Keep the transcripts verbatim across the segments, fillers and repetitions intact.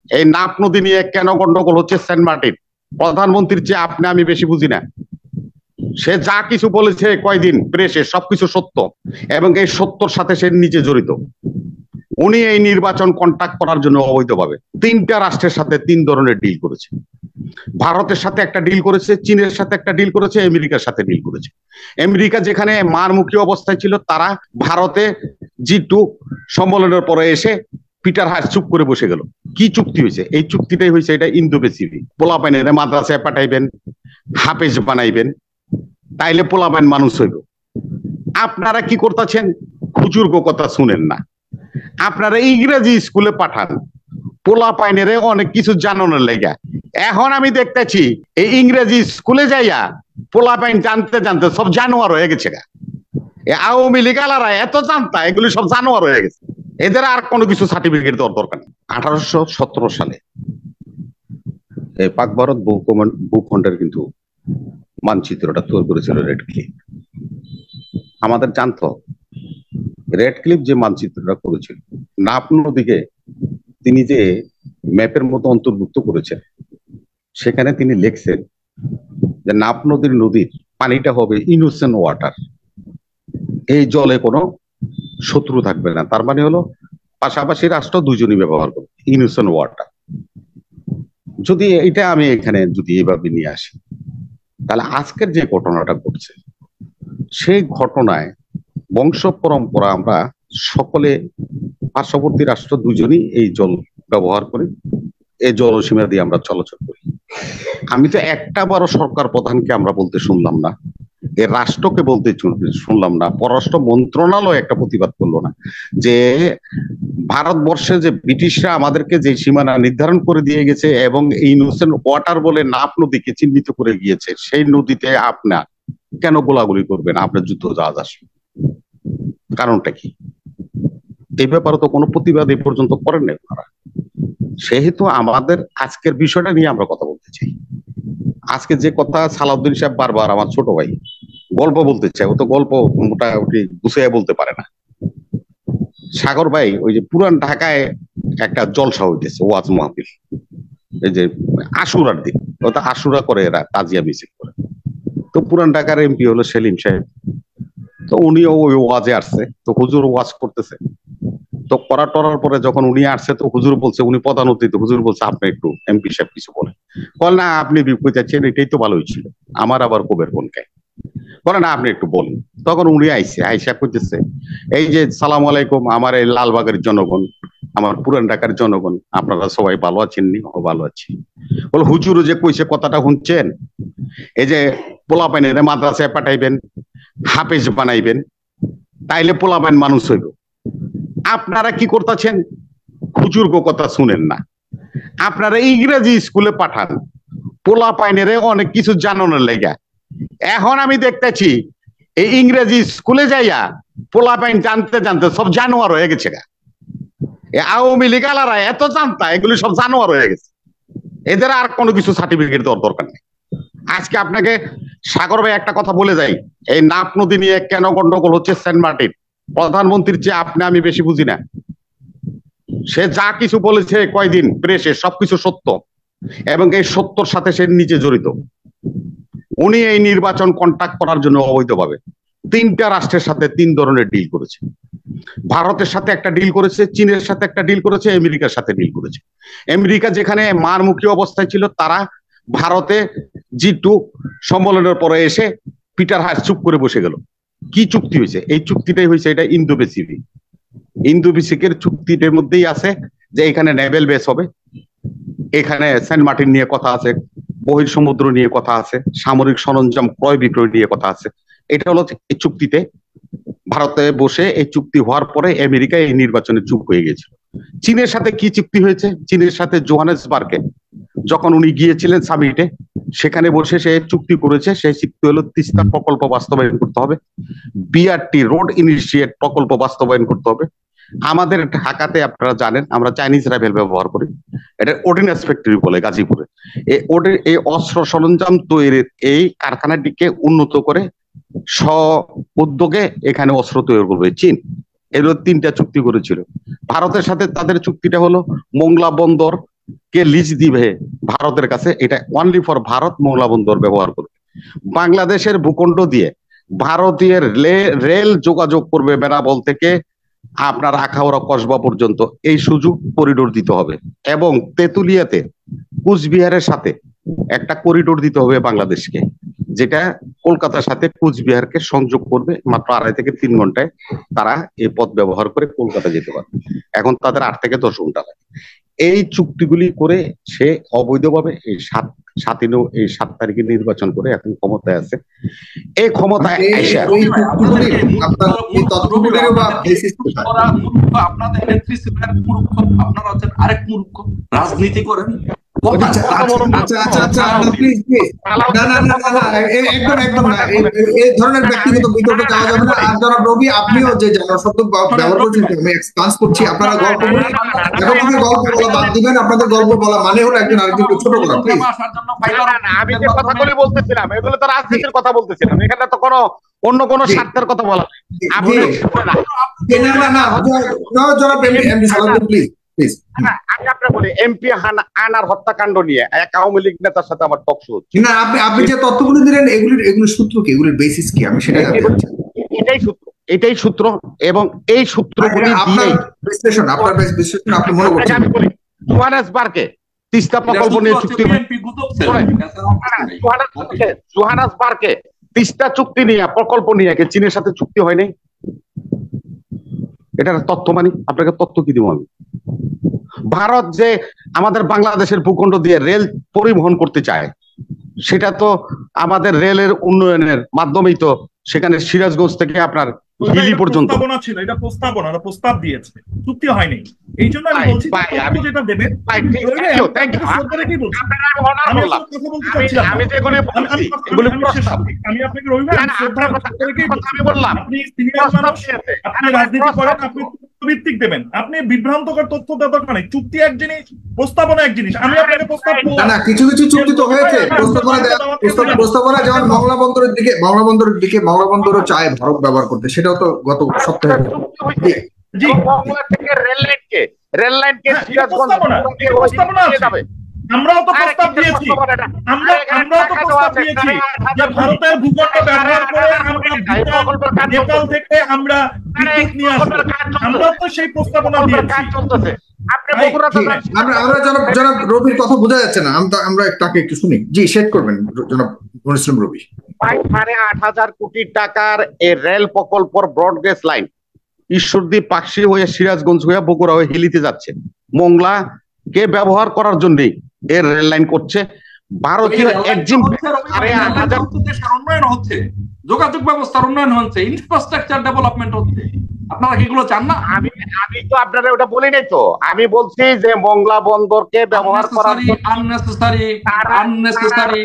এই নাপ নদী নিয়ে কেন গন্ডগোল হচ্ছে সেন্ট মার্টিন? প্রধানমন্ত্রীর চেয়ে আপনি আমি বেশি বুঝি না। সে যা কিছু বলেছে কয়দিন প্রেসে সবকিছু সত্য, এবং এই সত্যর সাথে সে নিজে জড়িত। উনি এই নির্বাচন কন্ট্যাক্ট করার জন্য অবৈধভাবে তিনটা রাষ্ট্রের সাথে তিন ধরনের ডিল করেছে। ভারতের সাথে একটা ডিল করেছে, চীনের সাথে একটা ডিল করেছে, আমেরিকার সাথে ডিল করেছে। আমেরিকা যেখানে মারমুখী অবস্থায় ছিল, তারা ভারতে জি টু সম্মেলনের পরে এসে পিটার হাস চুপ করে বসে গেল। কি চুক্তি হয়েছে? এই চুক্তিটাই হয়েছে এটা ইন্দো প্যাসিফিক। পোলাপাইনের মাদ্রাসায় পাঠাইবেন, হাফেজ বানাইবেন, তাইলে পোলাপাইন মানুষ হইব। আপনারা কি করতেছেন? খুচুর্গ কথা শুনেন না, আপনারা ইংরেজি স্কুলে পাঠান পোলাপাইনের অনেক কিছু জানানোর লেগা। এখন আমি দেখতেছি এই ইংরেজি স্কুলে যাইয়া পোলাপাইন জানতে জানতে সব জানোয়ার হয়ে গেছে গা। আওয়ামী লীগ আলারা এত জানতা, এগুলি সব জানোয়ার হয়ে গেছে। এদের আর কোনো কিছু সার্টিফিকেট দেওয়ার দরকার নেই। আঠারোশো সতেরো সালে এই পাক ভারত ভূখণ্ডের কিন্তু মানচিত্রটা তৈরি করেছিল রেড ক্লিফ। আমাদের জানতো রেড ক্লিফ যে মানচিত্রটা করেছিল, নাপ নদীকে তিনি যে ম্যাপের মতো অন্তর্ভুক্ত করেছেন, সেখানে তিনি লিখছেন যে নাপ নদীর নদীর পানিটা হবে ইনোসেন্ট ওয়াটার, এই জলে কোনো শত্রু থাকবে না। তার মানে হলো পাশাপাশি রাষ্ট্র দুজনই ব্যবহার করবে ইনোসেন্ট ওয়াটার। যদি এটা আমি এখানে যদি এইভাবে নিয়ে আসি, তাহলে আজকের যে ঘটনাটা ঘটছে, সেই ঘটনায় বংশ পরম্পরা আমরা সকলে পার্শ্ববর্তী রাষ্ট্র দুজনই এই জল ব্যবহার করি, এই জলসীমা দিয়ে আমরা চলাচল করি। আমি তো একটা বারো সরকার প্রধানকে আমরা বলতে শুনলাম না, এ রাষ্ট্রকে বলতে শুনলাম না, পররাষ্ট্র মন্ত্রণালয় একটা প্রতিবাদ করলো না যে ভারতবর্ষে যে ব্রিটিশরা আমাদেরকে যে সীমানা নির্ধারণ করে দিয়ে গেছে এবং এই ইনোসেন্ট ওয়াটার বলে নাপ নদীকে চিহ্নিত করে গিয়েছে, সেই নদীতে আপনার কেন গোলাগুলি করবেন? আপনার যুদ্ধ জাহাজ আসবে, কারণটা কি? এই ব্যাপারে তো কোনো প্রতিবাদ এই পর্যন্ত করেন নাই আপনারা। সেহেতু আমাদের আজকের বিষয়টা নিয়ে আমরা কথা বলতে চাই। আজকে যে কথা সালাউদ্দিন সাহেব বারবার, আমার ছোট ভাই, গল্প বলতে চায়, ও তো গল্প মোটামুটি গুছিয়ে বলতে পারে না। সাগর ভাই ওই যে পুরান ঢাকায় একটা জলসা হইতেছে, ওয়াজ মাহফিল, এই যে আশুরার দিন, ওটা আশুরা করে এরা, তাজিয়া মিছিল করে। তো পুরান ঢাকার এমপি হলো সেলিম সাহেব, তো উনিও ওই ওয়াজে আসছে, তো হুজুর ওয়াজ করতেছে। তো করা টরার পরে যখন উনি আসছে, তো হুজুর বলছে, উনি প্রধান অতিথি, হুজুর বলছে আপনি একটু এমপি সাহেব কিছু বলেন। বল না আপনি বিপরীত যাচ্ছেন, এটাই তো ভালোই ছিল, আমার আবার কবের বোনকে বলে না আপনি একটু বলেন। তখন উনি আইসে, আইসা করতেছে এই যে সালাম আলাইকুম, আমার এই লালবাগের জনগণ, আমার পুরান ঢাকার জনগণ, আপনারা সবাই ভালো আছেন নি? ও ভালো আছি। বল হুজুর যে কইছে কথাটা শুনছেন, এই যে পোলাপাইনের মাদ্রাসায় পাঠাইবেন, হাফেজ বানাইবেন, তাইলে পোলাপাইন মানুষ হইব। আপনারা কি করতেছেন? খুচুর্গ কথা শুনেন না, আপনারা ইংরেজি স্কুলে পাঠান পোলাপাইনের অনেক কিছু জানানোর লেগা। এখন আমি দেখতেছি এই ইংরেজি স্কুলে যাইয়া পোলাপাইন জানতে জানতে সব জানোয়ার হয়ে গেছে গা। আওয়ামী লীগ আলারা এত জানতা, এগুলি সব জানোয়ার হয়ে গেছে। এদের আর কোনো কিছু সার্টিফিকেট দেওয়ার দরকার নেই। আজকে আপনাকে সাগর ভাই একটা কথা বলে যাই, এই নাপ নদী নিয়ে কেন গন্ডগোল হচ্ছে সেন্ট মার্টিন, প্রধানমন্ত্রীর চেয়ে আপনি আমি বেশি বুঝি না। সে যা কিছু বলেছে কয়দিন প্রেসে সবকিছু সত্য, এবং এই সত্যর সাথে সে নিজে জড়িত। উনি এই নির্বাচন কন্ট্যাক্ট করার জন্য অবৈধভাবে তিনটা রাষ্ট্রের সাথে তিন ধরনের ডিল করেছে। ভারতের সাথে একটা ডিল করেছে, চীনের সাথে একটা ডিল করেছে, আমেরিকার সাথে ডিল করেছে। আমেরিকা যেখানে মারমুখী অবস্থায় ছিল, তারা ভারতে জি টু সম্মেলনের পরে এসে পিটার হাস চুপ করে বসে গেল। কি চুক্তি হয়েছে? এই চুক্তিটাই হয়েছে এটা ইন্দো প্যাসিফিক। ইন্দো প্যাসিফিকের চুক্তিটার মধ্যেই আছে যে এখানে নেভেল বেস হবে, এখানে সেন্ট মার্টিন নিয়ে কথা আছে, বহির সমুদ্র নিয়ে কথা আছে, সামরিক সরঞ্জাম ক্রয় বিক্রয় নিয়ে কথা আছে। এটা হলো এই চুক্তিতে ভারতে বসে এই চুক্তি হওয়ার পরে আমেরিকা এই নির্বাচনে চুপ হয়ে গেছিল। চীনের সাথে কি চুক্তি হয়েছে? চীনের সাথে জোহানেসবার্গে যখন উনি গিয়েছিলেন সামিটে, সেখানে বসে সে চুক্তি করেছে, সেই চুক্তি হলো তিস্তা প্রকল্প বাস্তবায়ন করতে হবে, বিআরটি রোড ইনিশিয়েট প্রকল্প বাস্তবায়ন করতে হবে। আমাদের ঢাকাতে আপনারা জানেন আমরা চাইনিজ রাইফেল ব্যবহার করি, এটা অর্ডিন্যান্স ফ্যাক্টরি বলে গাজীপুরে। এই এই অস্ত্র সরঞ্জাম তৈরির এই কারখানাটিকে উন্নত করে স্ব উদ্যোগে এখানে অস্ত্র তৈরি করবে চীন। এগুলো তিনটা চুক্তি করেছিল ভারতের সাথে। তাদের চুক্তিটা হলো মোংলা বন্দর কে লিজ দিবে ভারতের কাছে, এটা অনলি ফর ভারত মোংলা বন্দর ব্যবহার করবে। বাংলাদেশের ভূখণ্ড দিয়ে ভারতীয় রেল যোগাযোগ করবে বেনাপোল থেকে আপনার আখাউড়া কসবা পর্যন্ত, এই সুযোগ করিডোর দিতে হবে। এবং তেতুলিয়াতে কুচবিহারের সাথে একটা করিডোর দিতে হবে বাংলাদেশকে, যেটা কলকাতার সাথে কুচবিহারকে সংযোগ করবে। মাত্র আড়াই থেকে তিন ঘন্টায় তারা এই পথ ব্যবহার করে কলকাতা যেতে পারবে। এখন তাদের আট থেকে দশ ঘন্টা লাগে। এই চুক্তিগুলি করে সে অবৈধভাবে এই সাত সাত এই সাত তারিখে নির্বাচন করে এখন ক্ষমতায় আছে। এই ক্ষমতায় আপনাদের নেত্রী ছিলেন মূর্খ, আপনারা হচ্ছেন আরেক মূর্খ, রাজনীতি করেন। ব্যক্তিগত বিতর্কে যাওয়া যাবে না। আর যারা রবি, আপনিও যে জনশব্দ ব্যবহার করছেন আমি এক্সপান্স করছি, আপনারা গল্প বলে এখন থেকে গল্প বলা বাদ দিবেন। আপনাদের গল্প বলা মানে হলো একজন আরেকজনকে ছোট করা। আমি যে কথাগুলি বলতেছিলাম এগুলো তো রাজনীতির কথা বলতেছিলাম, এখানে তো কোনো অন্য কোনো স্বার্থের কথা বলা আপনি আমি আপনার বলি এমপি আনার হত্যাকাণ্ড নিয়ে এক আওয়ামী লীগ নেতার সাথে আমার টক শো হচ্ছে না। আপনি আপনি যে তথ্যগুলো দিলেন এগুলির এগুলোর সূত্র কি, এগুলোর বেসিস কি, আমি সেটা জানতে চাচ্ছি। এটাই সূত্র, এটাই সূত্র এবং এই সূত্রগুলি দিয়ে বিশ্লেষণ আপনার বিশ্লেষণ আপনি মনে করছেন। আমি বলি জোহানেসবার্গে তিস্তা প্রকল্প নিয়ে চুক্তি, জোহানেসবার্গে তিস্তা চুক্তি নিয়ে প্রকল্প নিয়ে চীনের সাথে চুক্তি হয় নাই। এটার তথ্য মানি আপনাকে তথ্য কি দিব আমি? ভারত যে আমাদের বাংলাদেশের ভূখণ্ড দিয়ে রেল পরিবহন করতে চায়, সেটা তো আমাদের রেলের উন্নয়নের মাধ্যমেই তো সেখানে সিরাজগঞ্জ থেকে আপনার হিলি পর্যন্ত ছিল। এটা প্রস্তাবনা, প্রস্তাব দিয়েছে, চুক্তি হয়নি। এই জন্য আমি বলছি যেটা দেবে আমি আপনাকে বললাম আপনি রাজনীতি করেন, আপনি ভিত্তিক দেবেন, আপনি বিভ্রান্তকর তথ্য দেওয়ার দরকার নেই। চুক্তি এক জিনিস, প্রস্তাবনা এক জিনিস। আমি আপনাকে প্রস্তাব না, কিছু কিছু চুক্তি তো হয়েছে। প্রস্তাবনা প্রস্তাবনা যেমন মংলা বন্দরের দিকে মংলা বন্দরের দিকে মংলা বন্দরও চায় ভারত ব্যবহার করতে, সেটাও তো গত সপ্তাহে জি থেকে রেল লাইনকে রেল লাইনকে যাবে। আমরাও তো প্রস্তাব দিয়েছি, আমরা আমরাও তো প্রস্তাব দিয়েছি যে ভারতের ভূখণ্ড ব্যবহার করে আমরা নেপাল থেকে আমরা বিদ্যুৎ নিয়ে আসবো। আমরা তো সেই প্রস্তাবনা দিয়েছি। আমরা জনাব জনাব রবির কথা বোঝা যাচ্ছে না, আমরা তাকে একটু শুনি। জি, শেষ করবেন জনাব মনিসলাম রবি। সাড়ে আট হাজার কোটি টাকার এই রেল প্রকল্প ব্রডগেজ লাইন ঈশ্বরদী পাকশি হয়ে সিরাজগঞ্জ হয়ে বগুড়া হয়ে হিলিতে যাচ্ছে। মোংলা কে ব্যবহার করার জন্যই এর রেল লাইন করছে। ভারতীয় একজন উন্নয়ন হচ্ছে, যোগাযোগ ব্যবস্থার উন্নয়ন হচ্ছে, ইনফ্রাস্ট্রাকচার ডেভেলপমেন্ট হচ্ছে। আপনারা কি এগুলো চান না? আমি আমি তো আপনারা ওটা বলি নাই তো। আমি বলছি যে মোংলা বন্দরকে ব্যবহার করার আননেসেসারি আননেসেসারি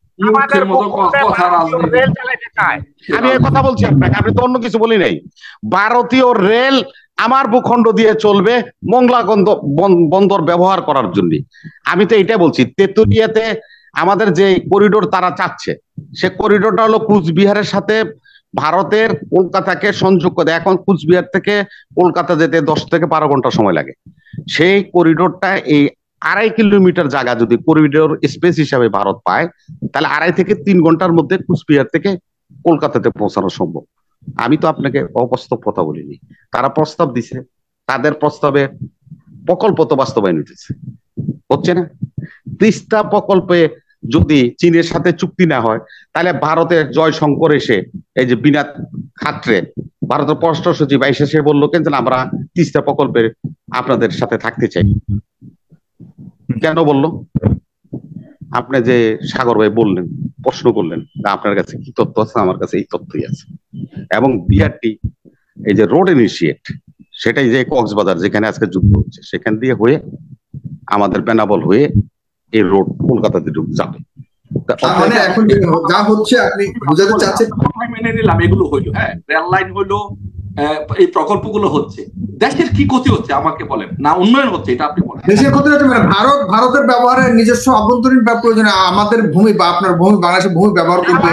আমি এই কথা বলছি আপনাকে, আমি তো অন্য কিছু বলি নাই। ভারতীয় রেল আমার ভূখণ্ড দিয়ে চলবে মোংলা বন্দর ব্যবহার করার জন্য। আমি তো এটা বলছি। তেতুলিয়াতে আমাদের যে করিডোর তারা চাচ্ছে, সে করিডোরটা হলো কুচবিহারের সাথে ভারতের কলকাতাকে সংযোগ করে। এখন কুচবিহার থেকে কলকাতা যেতে দশ থেকে বারো ঘন্টা সময় লাগে। সেই করিডোরটা এই আড়াই কিলোমিটার জায়গা যদি করিডোর স্পেস হিসাবে ভারত পায়, তাহলে আড়াই থেকে তিন ঘন্টার মধ্যে কুচবিহার থেকে কলকাতাতে পৌঁছানো সম্ভব। আমি তো আপনাকে অবাস্তব কথা বলিনি। তারা প্রস্তাব দিছে, তাদের প্রস্তাবে প্রকল্প তো বাস্তবায়ন হইতেছে, হচ্ছে না। তিস্তা প্রকল্পে যদি চীনের সাথে চুক্তি না হয়, তাহলে ভারতের জয়শঙ্কর এসে এই যে বিনা খাত্রে ভারতের পররাষ্ট্র সচিব এসে সে বললো কেন আমরা তিস্তা প্রকল্পে আপনাদের সাথে থাকতে চাই। কেন বললো? আপনি যে সাগর ভাই বললেন, প্রশ্ন করলেন আপনার কাছে কি তথ্য আছে, আমার কাছে এই তথ্যই আছে। এবং বিআরটি এই যে রোড ইনিশিয়েট, সেটাই যে কক্সবাজার যেখানে আজকে যুদ্ধ হচ্ছে সেখান দিয়ে হয়ে আমাদের বেনাবল হয়ে এই রোড কলকাতাতে যাবে। এখন যা হচ্ছে আপনি বুঝাতে চাচ্ছেন, মেনে নিলাম এগুলো হইলো, হ্যাঁ রেল লাইন হইলো, এই প্রকল্পগুলো হচ্ছে, দেশের কি ক্ষতি হচ্ছে আমাকে বলেন না, উন্নয়ন হচ্ছে এটা আপনি বলেন। দেশের ক্ষতি হচ্ছে মানে ভারত ভারতের ব্যবহারে নিজস্ব অভ্যন্তরীণ প্রয়োজনে আমাদের ভূমি বা আপনার ভূমি বাংলাদেশের ভূমি ব্যবহার করবে,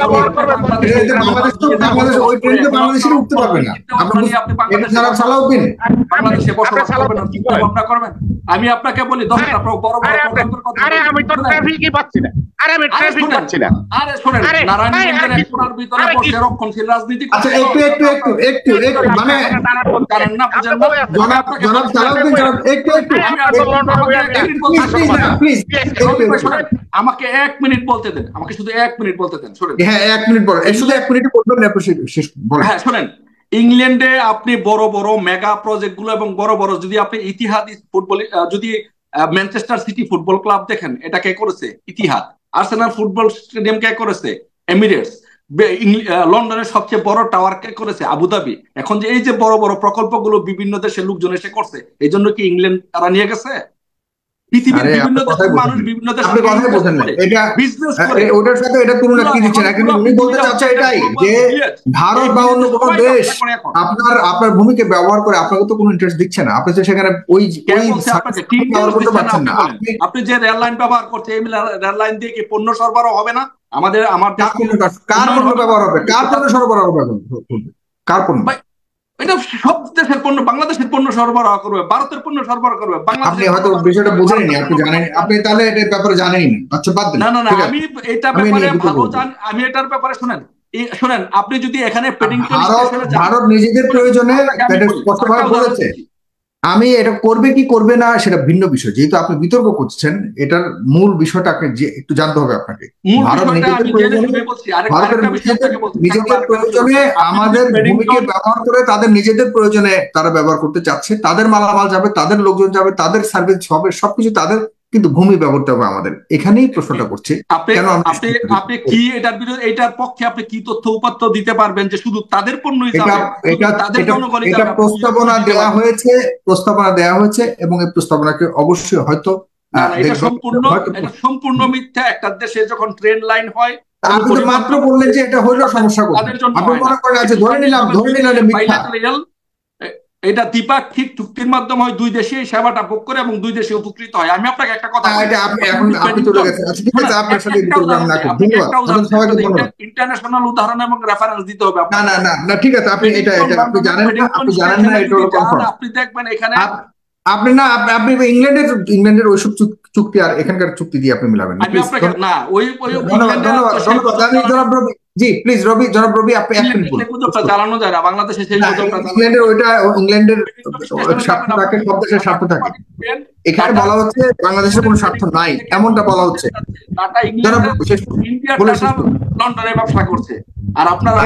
বাংলাদেশ ওই ট্রেনকে বাংলাদেশে উঠতে পারবে না। আপনার সালাউদ্দিন বাংলাদেশে বসবাস করবেন, চিন্তা করবেন। আমি আপনাকে বলি দশটা বড় বড় কথা। আরে আমি তো ট্রাফিকই পাচ্ছি না। আরে আমি ট্রাফিক পাচ্ছি না। আরে শুনেন, নারায়ণগঞ্জের এক কোণার ভিতরে বসে রক্ষণশীল রাজনীতি করতে। আচ্ছা একটু একটু একটু একটু একটু মানে জানেন না, বুঝেন না। জনাব জনাব সালাউদ্দিন জনাব একটু একটু প্লিজ আমাকে এক মিনিট বলতে দেন, আমাকে শুধু এক মিনিট বলতে দেন। শুনেন, হ্যাঁ এক মিনিট বলেন, শুধু এক মিনিট বলবেন, আপনি শেষ বলেন। হ্যাঁ শুনেন, ইংল্যান্ডে আপনি বড় বড় মেগা প্রজেক্ট গুলো এবং বড় বড় যদি আপনি ইতিহাদ ফুটবল, যদি ম্যানচেস্টার সিটি ফুটবল ক্লাব দেখেন, এটা কে করেছে? ইতিহাদ। আর্সেনাল ফুটবল স্টেডিয়াম কে করেছে? এমিরেটস। লন্ডনের সবচেয়ে বড় টাওয়ার কে করেছে? আবুধাবি। এখন যে এই যে বড় বড় প্রকল্পগুলো বিভিন্ন দেশের লোকজন এসে করছে, এই জন্য কি ইংল্যান্ড তারা নিয়ে গেছে? পৃথিবীর বিভিন্ন দেশের মানুষ বিভিন্ন দেশে বিজনেস করে, ওটার সাথে এটা তুলনা কি দিচ্ছেন? এখন উনি বলতে চাচ্ছে এটাই যে ভারত বা অন্য কোনো দেশ আপনার আপনার ভূমিকে ব্যবহার করে আপনাকে তো কোনো ইন্টারেস্ট দিচ্ছে না, আপনি তো সেখানে ওই ব্যবহার করতে পারছেন না। আপনি যে রেল লাইন ব্যবহার করছেন, এই রেল লাইন দিয়ে কি পণ্য সরবরাহ হবে না? আমাদের আমার কার পণ্য ব্যবহার হবে? কার পণ্য সরবরাহ হবে? কার পণ্য? এটা সব দেশের পণ্য, বাংলাদেশের পণ্য সরবরাহ করবে, ভারতের পণ্য সরবরাহ করবে। আপনি হয়তো বিষয়টা বুঝেননি, আপনি জানেন, আপনি তাহলে এটার ব্যাপারে জানেনই না। আচ্ছা বাদ দেন। না না না, আমি এটার ব্যাপারে ভালো জানি, আমি এটার ব্যাপারে শুনেন শুনেন আপনি যদি এখানে ভারত নিজেদের প্রয়োজনে স্পষ্টভাবে বলেছে, আমি এটা করবে কি করবে না সেটা ভিন্ন বিষয়। যেহেতু আপনি বিতর্ক করছেন, এটার মূল বিষয়টা যে একটু জানতে হবে আপনাকে। ভারত নিজেদের প্রয়োজনে ভারতের নিজেদের প্রয়োজনে আমাদের ভূমিকে ব্যবহার করে তাদের নিজেদের প্রয়োজনে তারা ব্যবহার করতে চাচ্ছে। তাদের মালামাল যাবে, তাদের লোকজন যাবে, তাদের সার্ভিস হবে, সবকিছু তাদের, কিন্তু ভূমি ব্যবহার হবে আমাদের। এখানেই প্রশ্নটা করছি, কেন আপনি কি এটার বিরুদ্ধে, এটার পক্ষে আপনি কি তথ্য উপাত্ত দিতে পারবেন যে শুধু তাদের পণ্য হিসাবে? এটা প্রস্তাবনা দেওয়া হয়েছে, প্রস্তাবনা দেওয়া হয়েছে এবং এই প্রস্তাবনাকে অবশ্যই হয়তো এটা সম্পূর্ণ এটা সম্পূর্ণ মিথ্যা। একটা দেশে যখন ট্রেন লাইন হয়, আপনি তো মাত্র বললেন যে এটা হইলো সমস্যা করবে, আপনি মনে করেন আছে ধরে নিলাম ধরে নিলাম মিথ্যা। এটা দ্বিপাক্ষিক চুক্তির মাধ্যমে হয়, দুই দেশে সেবাটা ভোগ করে এবং দুই দেশে উপকৃত হয়। আমি আপনাকে একটা কথা ইন্টারন্যাশনাল উদাহরণ এবং রেফারেন্স দিতে হবে। না না না না ঠিক আছে, আপনি এটা এটা আপনি জানেন না, আপনি জানেন না, এটা হলো কনফার্ম। আপনি দেখবেন এখানে আপনি না আপনি ইংল্যান্ডের ইংল্যান্ডের ওইসব চুক্তি আর এখানকার চুক্তি দিয়ে আপনি মিলাবেন না। ওই ধন্যবাদ ধন্যবাদ রবি জি, প্লিজ রবি, জনাব রবি আপনি এক মিনিট বলুন। চালানো যায় না বাংলাদেশে, সেই ইংল্যান্ডের ওইটা ইংল্যান্ডের স্বার্থ থাকে, সব দেশের স্বার্থ থাকে। এখানে বলা হচ্ছে বাংলাদেশের কোনো স্বার্থ নাই, এমনটা বলা হচ্ছে। লন্ডনে ব্যবসা করছে আর আপনারা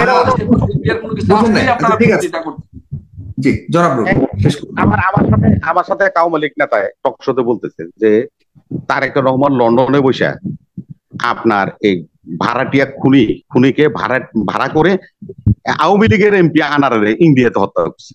জি জনাব রবি আমার আমার সাথে আমার সাথে এক আওয়ামী লীগ নেতা টক শোতে বলতেছে যে তারেক রহমান লন্ডনে বসে আপনার এই ভাড়াটিয়া খুনি খুনিকে ভাড়া ভাড়া করে আওয়ামী লীগের এমপি আনারে ইন্ডিয়াতে হত্যা করছে।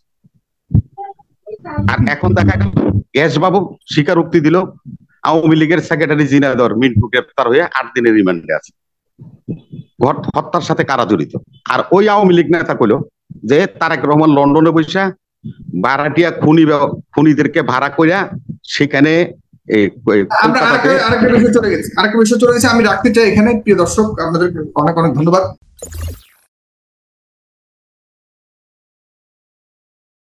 আর এখন দেখা গেল গ্যাস বাবু স্বীকারোক্তি দিল, আওয়ামী লীগের সেক্রেটারি জিনাদর মিন্টু গ্রেপ্তার হয়ে আট দিনের রিমান্ডে আছে। হত্যার সাথে কারা জড়িত? আর ওই আওয়ামী লীগ নেতা কইল যে তারেক রহমান লন্ডনে বসে ভাড়াটিয়া খুনি খুনিদেরকে ভাড়া কইরা সেখানে আরেকটা বিষয় চলে গেছে আরেকটা বিষয় চলে গেছে আমি রাখতে চাই এখানে। প্রিয় দর্শক, আপনাদের অনেক অনেক ধন্যবাদ।